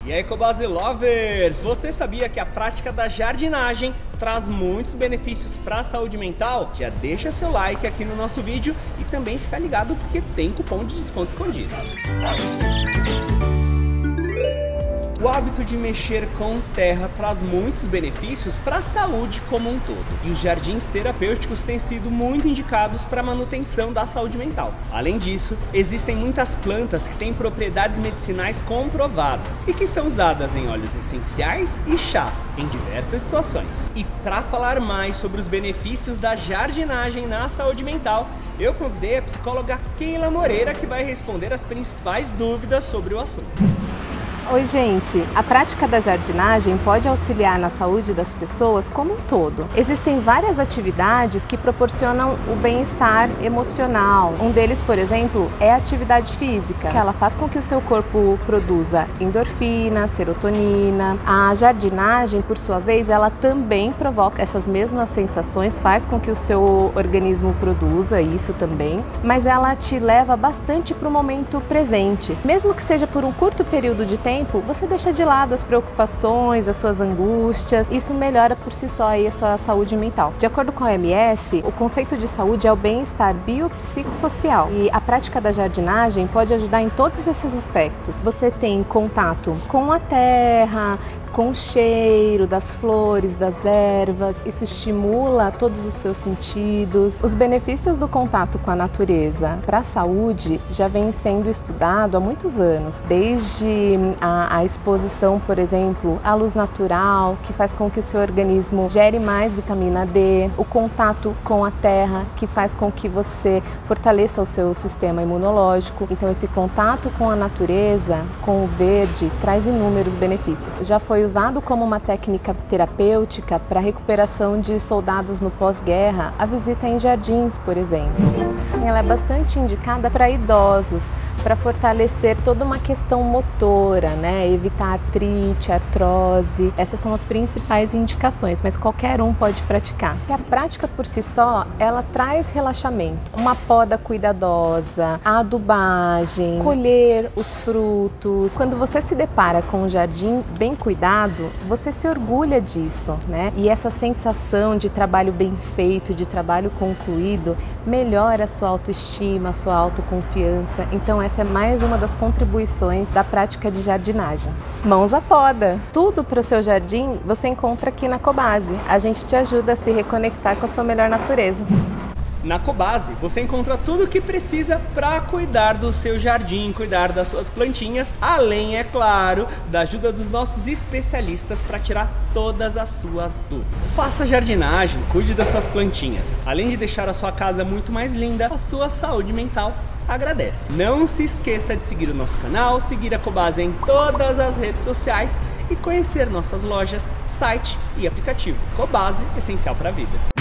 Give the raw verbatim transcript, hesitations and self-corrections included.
E aí, Ecobase Lovers! Você sabia que a prática da jardinagem traz muitos benefícios para a saúde mental? Já deixa seu like aqui no nosso vídeo e também fica ligado porque tem cupom de desconto escondido. O hábito de mexer com terra traz muitos benefícios para a saúde como um todo. E os jardins terapêuticos têm sido muito indicados para a manutenção da saúde mental. Além disso, existem muitas plantas que têm propriedades medicinais comprovadas e que são usadas em óleos essenciais e chás em diversas situações. E para falar mais sobre os benefícios da jardinagem na saúde mental, eu convidei a psicóloga Keila Moreira, que vai responder as principais dúvidas sobre o assunto. Oi gente, a prática da jardinagem pode auxiliar na saúde das pessoas como um todo. Existem várias atividades que proporcionam o bem-estar emocional. Um deles, por exemplo, é a atividade física, que ela faz com que o seu corpo produza endorfina, serotonina. A jardinagem, por sua vez, ela também provoca essas mesmas sensações, faz com que o seu organismo produza isso também, mas ela te leva bastante para o momento presente. Mesmo que seja por um curto período de tempo, você deixa de lado as preocupações, as suas angústias, isso melhora por si só aí a sua saúde mental. De acordo com a O M S, o conceito de saúde é o bem-estar biopsicossocial e a prática da jardinagem pode ajudar em todos esses aspectos. Você tem contato com a terra, com o cheiro das flores, das ervas, isso estimula todos os seus sentidos. Os benefícios do contato com a natureza para a saúde já vem sendo estudado há muitos anos, desde a, a exposição, por exemplo, à luz natural, que faz com que o seu organismo gere mais vitamina D, o contato com a terra, que faz com que você fortaleça o seu sistema imunológico. Então esse contato com a natureza, com o verde, traz inúmeros benefícios. Já foi usado como uma técnica terapêutica para a recuperação de soldados no pós-guerra, a visita em jardins, por exemplo. Ela é bastante indicada para idosos, para fortalecer toda uma questão motora, né? Evitar artrite, artrose. Essas são as principais indicações, mas qualquer um pode praticar. E a prática por si só, ela traz relaxamento. Uma poda cuidadosa, a adubagem, colher os frutos. Quando você se depara com um jardim bem cuidado, você se orgulha disso, né? E essa sensação de trabalho bem feito, de trabalho concluído, melhora a sua autoestima, a sua autoconfiança. Então essa é mais uma das contribuições da prática de jardinagem. Mãos à poda! Tudo para o seu jardim você encontra aqui na Ecobase. A gente te ajuda a se reconectar com a sua melhor natureza. Na Ecobase, você encontra tudo o que precisa para cuidar do seu jardim, cuidar das suas plantinhas, além, é claro, da ajuda dos nossos especialistas para tirar todas as suas dúvidas. Faça jardinagem, cuide das suas plantinhas. Além de deixar a sua casa muito mais linda, a sua saúde mental agradece. Não se esqueça de seguir o nosso canal, seguir a Ecobase em todas as redes sociais e conhecer nossas lojas, site e aplicativo. Ecobase, essencial para a vida.